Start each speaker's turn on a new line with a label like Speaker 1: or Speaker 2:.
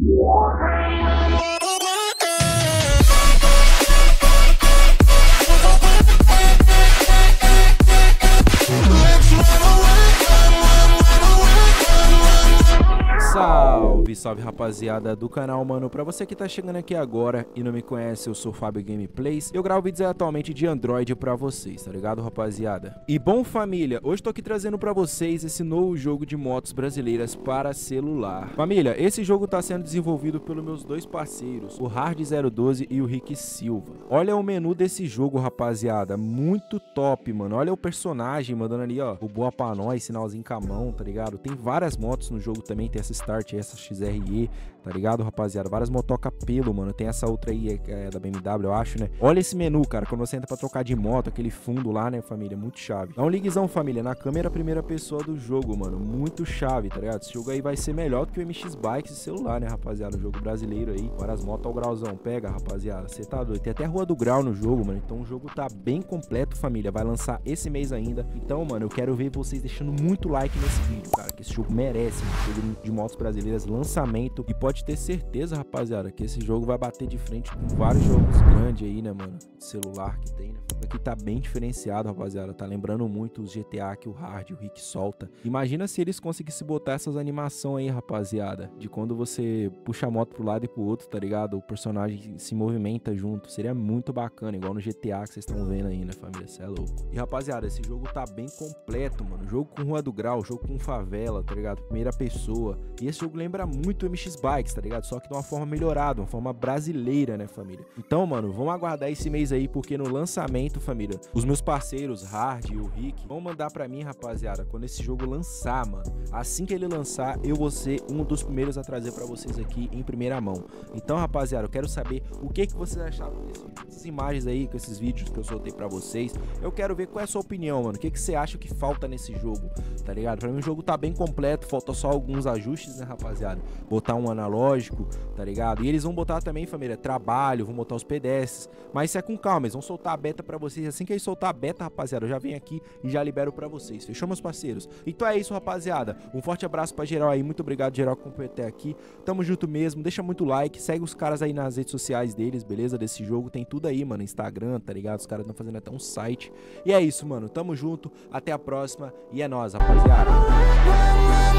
Speaker 1: Salve rapaziada do canal, mano. Pra você que tá chegando aqui agora e não me conhece, eu sou o Fábio Gameplays. Eu gravo vídeos atualmente de Android pra vocês, tá ligado, rapaziada? E bom, família, hoje tô aqui trazendo pra vocês esse novo jogo de motos brasileiras para celular. Família, esse jogo tá sendo desenvolvido pelos meus dois parceiros, o Hard012 e o Rick Silva. Olha o menu desse jogo, rapaziada, muito top, mano. Olha o personagem mandando ali, ó, o boa pra nós, sinalzinho com a mão, tá ligado? Tem várias motos no jogo também, tem essa Start, essa XRE, tá ligado, rapaziada? Várias motoca pelo, mano. Tem essa outra aí, é da BMW, eu acho, né? Olha esse menu, cara, quando você entra pra trocar de moto, aquele fundo lá, né, família? Muito chave. Dá um liguezão, família, na câmera primeira pessoa do jogo, mano. Muito chave, tá ligado? Esse jogo aí vai ser melhor do que o MX Bikes de celular, né, rapaziada? O jogo brasileiro aí. Várias motos ao grauzão. Pega, rapaziada. Você tá doido. Tem até Rua do Grau no jogo, mano. Então o jogo tá bem completo, família. Vai lançar esse mês ainda. Então, mano, eu quero ver vocês deixando muito like nesse vídeo, cara, que esse jogo merece, um jogo de motos brasileiras, lançamento. E pode ter certeza, rapaziada, que esse jogo vai bater de frente com vários jogos grandes aí, né, mano? Celular que tem, né? Aqui tá bem diferenciado, rapaziada. Tá lembrando muito os GTA que o Hard, o Rick solta. Imagina se eles conseguissem botar essas animações aí, rapaziada, de quando você puxa a moto pro lado e pro outro, tá ligado? O personagem se movimenta junto. Seria muito bacana, igual no GTA que vocês estão vendo aí, né, família? Cê é louco. E, rapaziada, esse jogo tá bem completo, mano. Jogo com Rua do Grau, jogo com favela, tá ligado? Primeira pessoa. E esse jogo lembra muito o MX Bikes, tá ligado? Só que de uma forma melhorada, uma forma brasileira, né, família? Então, mano, vamos aguardar esse mês aí, porque no lançamento, família, os meus parceiros, Hard e o Rick, vão mandar pra mim, rapaziada, quando esse jogo lançar, mano. Assim que ele lançar, eu vou ser um dos primeiros a trazer pra vocês aqui em primeira mão. Então, rapaziada, eu quero saber o que vocês acharam dessas imagens aí, com esses vídeos que eu soltei pra vocês. Eu quero ver qual é a sua opinião, mano. O que você acha que falta nesse jogo, tá ligado? Pra mim o jogo tá bem completo, falta só alguns ajustes, né, rapaziada? Botar um analógico, tá ligado? E eles vão botar também, família, trabalho, vão botar os PDS, mas isso é com calma, eles vão soltar a beta pra vocês. Assim que eles soltar a beta, rapaziada, eu já venho aqui e já libero pra vocês. Fechou, meus parceiros? Então é isso, rapaziada. Um forte abraço pra geral aí, muito obrigado, geral, que acompanhou até aqui. Tamo junto mesmo, deixa muito like, segue os caras aí nas redes sociais deles, beleza? Desse jogo, tem tudo aí, mano, Instagram, tá ligado? Os caras estão fazendo até um site. E é isso, mano, tamo junto, até a próxima e é nóis, rapaziada.